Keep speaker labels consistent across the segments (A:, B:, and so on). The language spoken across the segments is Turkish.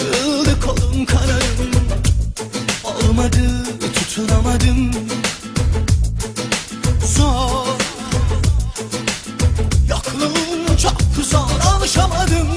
A: kırıldı kolum kanadım. Olmadı, tutunamadım. Zor, yokluğun çok zor, alışamadım.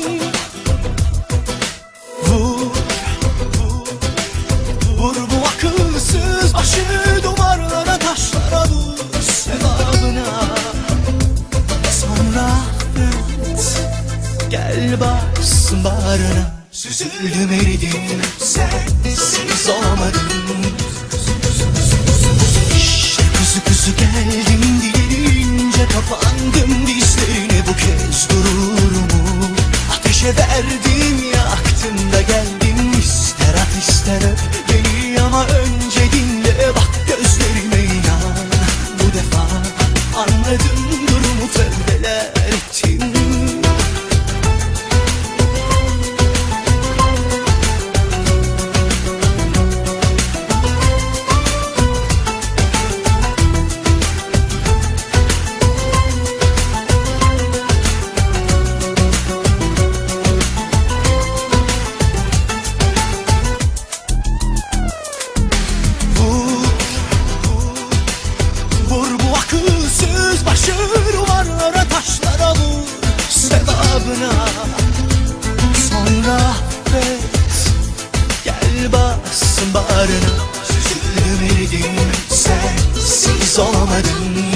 A: Vur, vur, vur bu akılsız başı duvarlara, taşlara vur sevabına. Sonra affet, gel baksın bağrına. Süzüldüm eridim, sensiz olamadım. İşte kuzu kuzu geldim diyelince kapandım dizlerine. Bu kez gururumu ateşe verdim, yaktım da geldim. İster at ister öp beni ama önce dinle, bak gözlerime inan. Bu defa anladım durumu, tövbeler ettim. Akılsız başı duvarlara, taşlara vur sevabına. Sonra affet, gel bassın bağrına. Süzüldüm eridim, sensiz olamadım.